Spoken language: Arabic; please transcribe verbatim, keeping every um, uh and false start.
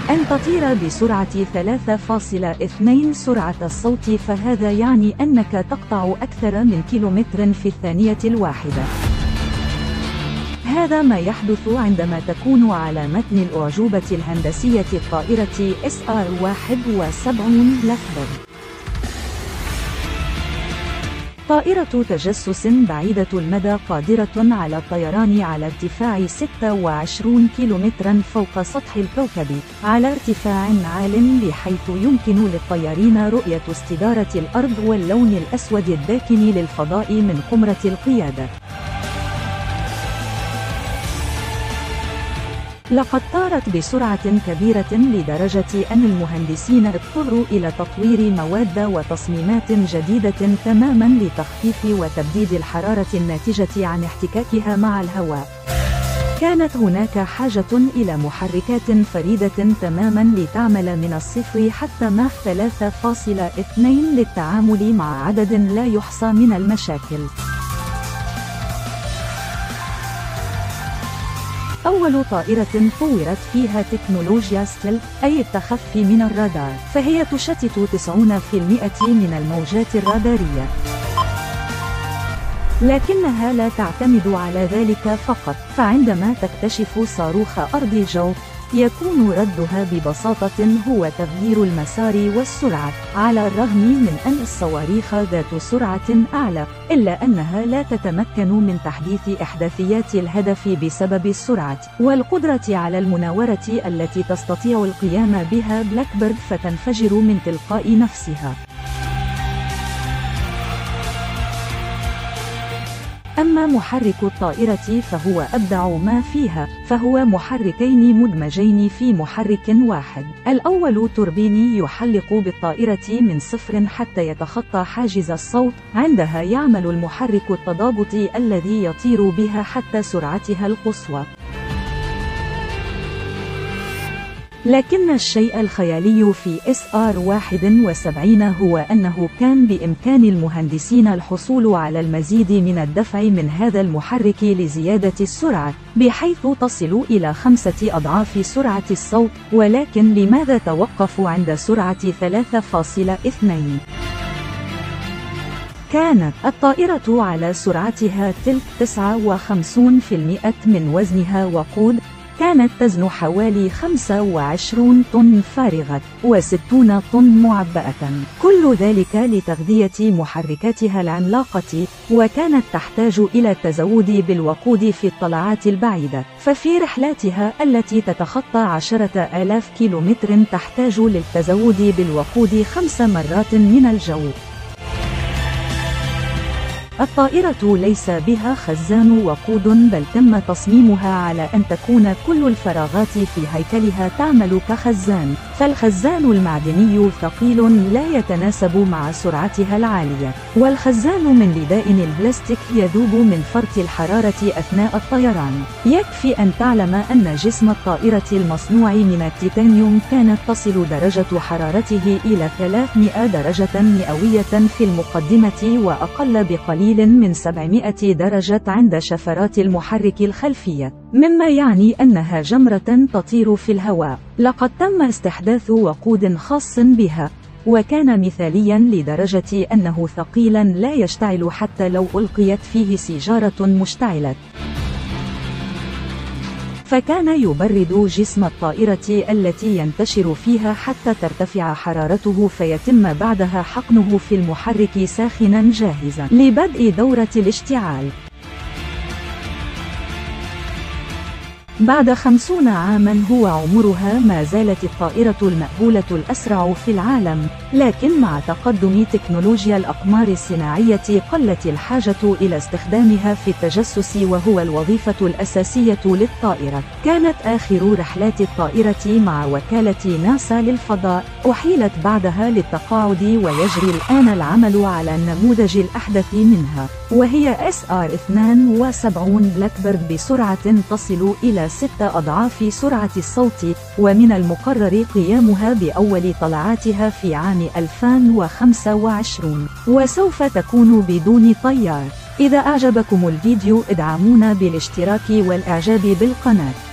أن تطير بسرعة ثلاثة فاصلة اثنين سرعة الصوت، فهذا يعني أنك تقطع أكثر من كيلومتر في الثانية الواحدة. هذا ما يحدث عندما تكون على متن الأعجوبة الهندسية الطائرة إس آر واحد وسبعين بلاكبيرد. طائرة تجسس بعيدة المدى قادرة على الطيران على ارتفاع ستة وعشرين كيلومترا فوق سطح الكوكب على ارتفاع عال، بحيث يمكن للطيارين رؤية استدارة الأرض واللون الأسود الداكن للفضاء من قمرة القيادة. لقد طارت بسرعة كبيرة لدرجة أن المهندسين اضطروا إلى تطوير مواد وتصميمات جديدة تماما لتخفيف وتبديد الحرارة الناتجة عن احتكاكها مع الهواء. كانت هناك حاجة إلى محركات فريدة تماما لتعمل من الصفر حتى ماخ ثلاثة فاصلة اثنين للتعامل مع عدد لا يحصى من المشاكل. أول طائرة طورت فيها تكنولوجيا ستيلث، أي التخفي من الرادار، فهي تشتت تسعين بالمئة من الموجات الرادارية. لكنها لا تعتمد على ذلك فقط، فعندما تكتشف صاروخ أرضي جو يكون ردها ببساطة هو تغيير المسار والسرعة، على الرغم من أن الصواريخ ذات سرعة أعلى، إلا أنها لا تتمكن من تحديث إحداثيات الهدف بسبب السرعة والقدرة على المناورة التي تستطيع القيام بها بلاكبيرد، فتنفجر من تلقاء نفسها. أما محرك الطائرة فهو أبدع ما فيها، فهو محركين مدمجين في محرك واحد. الأول توربين يحلق بالطائرة من صفر حتى يتخطى حاجز الصوت، عندها يعمل المحرك التضاغطي الذي يطير بها حتى سرعتها القصوى. لكن الشيء الخيالي في إس آر واحد وسبعين هو أنه كان بإمكان المهندسين الحصول على المزيد من الدفع من هذا المحرك لزيادة السرعة، بحيث تصل إلى خمسة أضعاف سرعة الصوت. ولكن لماذا توقفوا عند سرعة ثلاثة فاصلة اثنين؟ كانت الطائرة على سرعتها تلك تسعة وخمسين بالمئة من وزنها وقود، كانت تزن حوالي خمسة وعشرين طن فارغة وستين طن معبأة، كل ذلك لتغذية محركاتها العملاقة، وكانت تحتاج إلى التزود بالوقود في الطلعات البعيدة. ففي رحلاتها التي تتخطى عشرة آلاف كيلومتر تحتاج للتزود بالوقود خمس مرات من الجو. الطائرة ليس بها خزان وقود، بل تم تصميمها على أن تكون كل الفراغات في هيكلها تعمل كخزان، فالخزان المعدني ثقيل لا يتناسب مع سرعتها العالية، والخزان من لداء البلاستيك يذوب من فرط الحرارة أثناء الطيران. يكفي أن تعلم أن جسم الطائرة المصنوع من التيتانيوم كانت تصل درجة حرارته إلى ثلاثمائة درجة مئوية في المقدمة، وأقل بقليل من سبعمائة درجة عند شفرات المحرك الخلفية، مما يعني أنها جمرة تطير في الهواء. لقد تم استحداث وقود خاص بها، وكان مثاليا لدرجة أنه ثقيلا لا يشتعل حتى لو ألقيت فيه سيجارة مشتعلة، فكان يبرد جسم الطائرة التي ينتشر فيها حتى ترتفع حرارته، فيتم بعدها حقنه في المحرك ساخنا جاهزا لبدء دورة الاشتعال. بعد خمسون عاما هو عمرها، ما زالت الطائرة المأهولة الأسرع في العالم، لكن مع تقدم تكنولوجيا الأقمار الصناعية قلت الحاجة إلى استخدامها في التجسس، وهو الوظيفة الأساسية للطائرة. كانت آخر رحلات الطائرة مع وكالة ناسا للفضاء أحيلت بعدها للتقاعد، ويجري الآن العمل على النموذج الأحدث منها، وهي إس آر اثنين وسبعين بلاكبيرد بسرعة تصل إلى ستة أضعاف سرعة الصوت، ومن المقرر قيامها بأول طلعاتها في عام ألفين وخمسة وعشرين، وسوف تكون بدون طيار. إذا أعجبكم الفيديو ادعمونا بالاشتراك والإعجاب بالقناة.